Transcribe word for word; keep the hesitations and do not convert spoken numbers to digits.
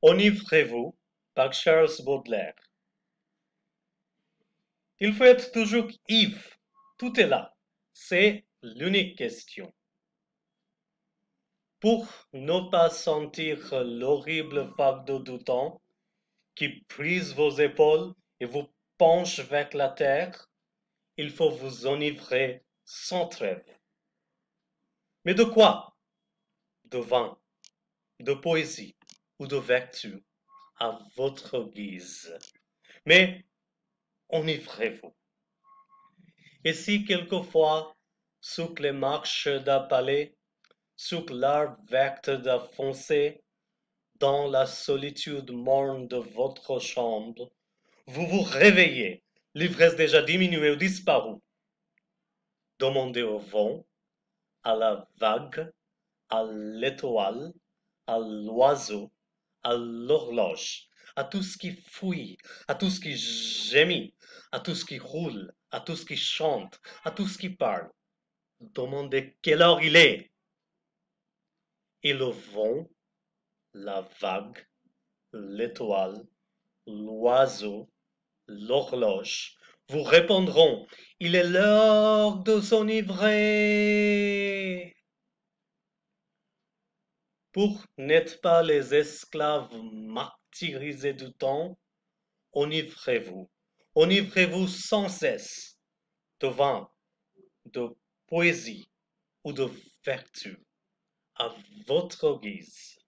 Enivrez-vous par Charles Baudelaire. Il faut être toujours ivre, tout est là. C'est l'unique question. Pour ne pas sentir l'horrible fardeau du temps qui brise vos épaules et vous penche vers la terre, il faut vous enivrer sans trêve. Mais de quoi? De vin, de poésie ou de vertu, à votre guise. Mais enivrez-vous. Et si quelquefois, sous les marches d'un palais, sous l'arbre verte d'un foncé, dans la solitude morne de votre chambre, vous vous réveillez, l'ivresse déjà diminuée ou disparue, demandez au vent, à la vague, à l'étoile, à l'oiseau, à l'horloge, à tout ce qui fuit, à tout ce qui gémit, à tout ce qui roule, à tout ce qui chante, à tout ce qui parle. Demandez quelle heure il est. Et le vent, la vague, l'étoile, l'oiseau, l'horloge vous répondront, il est l'heure de s'enivrer. Pour n'être pas les esclaves martyrisés du temps, enivrez-vous, enivrez-vous sans cesse de vin, de poésie ou de vertu, à votre guise.